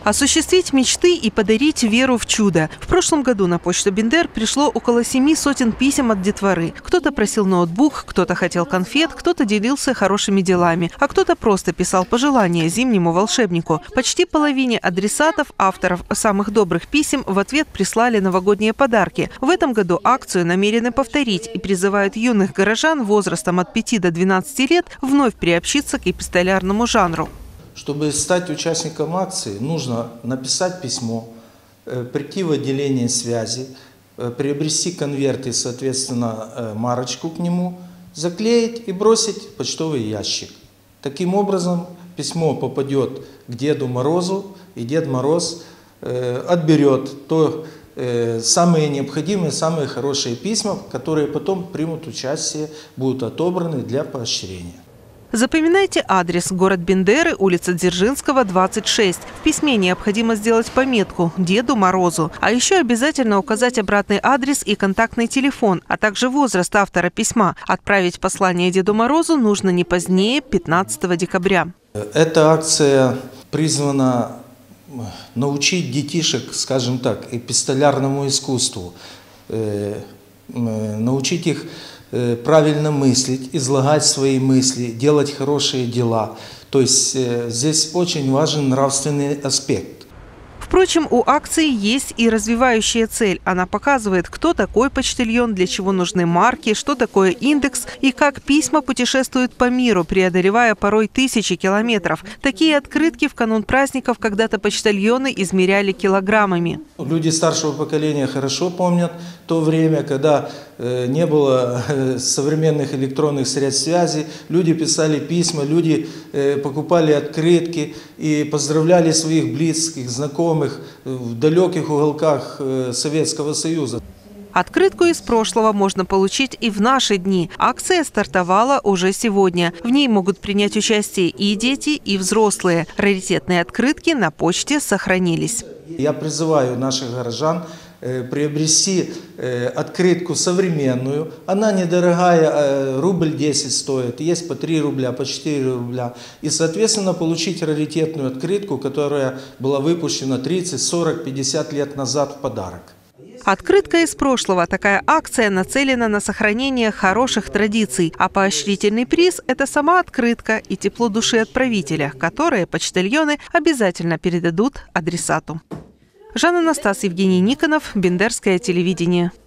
Осуществить мечты и подарить веру в чудо. В прошлом году на почту Бендер пришло около 700 писем от детворы. Кто-то просил ноутбук, кто-то хотел конфет, кто-то делился хорошими делами, а кто-то просто писал пожелания зимнему волшебнику. Почти половине адресатов, авторов самых добрых писем, в ответ прислали новогодние подарки. В этом году акцию намерены повторить и призывают юных горожан возрастом от 5 до 12 лет вновь приобщиться к эпистолярному жанру. Чтобы стать участником акции, нужно написать письмо, прийти в отделение связи, приобрести конверт и, соответственно, марочку к нему, заклеить и бросить в почтовый ящик. Таким образом, письмо попадет к Деду Морозу, и Дед Мороз отберет самые необходимые, самые хорошие письма, которые потом примут участие, будут отобраны для поощрения. Запоминайте адрес: город Бендеры, улица Дзержинского, 26. В письме необходимо сделать пометку «Деду Морозу». А еще обязательно указать обратный адрес и контактный телефон, а также возраст автора письма. Отправить послание Деду Морозу нужно не позднее 15 декабря. Эта акция призвана научить детишек, скажем так, эпистолярному искусству, научить их правильно мыслить, излагать свои мысли, делать хорошие дела. То есть здесь очень важен нравственный аспект. Впрочем, у акции есть и развивающая цель. Она показывает, кто такой почтальон, для чего нужны марки, что такое индекс и как письма путешествуют по миру, преодолевая порой тысячи километров. Такие открытки в канун праздников когда-то почтальоны измеряли килограммами. Люди старшего поколения хорошо помнят то время, когда не было современных электронных средств связи. Люди писали письма, люди покупали открытки и поздравляли своих близких, знакомых в далеких уголках Советского Союза. Открытку из прошлого можно получить и в наши дни. Акция стартовала уже сегодня. В ней могут принять участие и дети, и взрослые. Раритетные открытки на почте сохранились. Я призываю наших горожан приобрести открытку современную. Она недорогая, рубль 10 стоит, есть по 3 рубля, по 4 рубля. И, соответственно, получить раритетную открытку, которая была выпущена 30, 40, 50 лет назад в подарок. Открытка из прошлого. Такая акция нацелена на сохранение хороших традиций. А поощрительный приз – это сама открытка и тепло души отправителя, которые почтальоны обязательно передадут адресату. Жанна Настас, Евгений Никонов, Бендерское телевидение.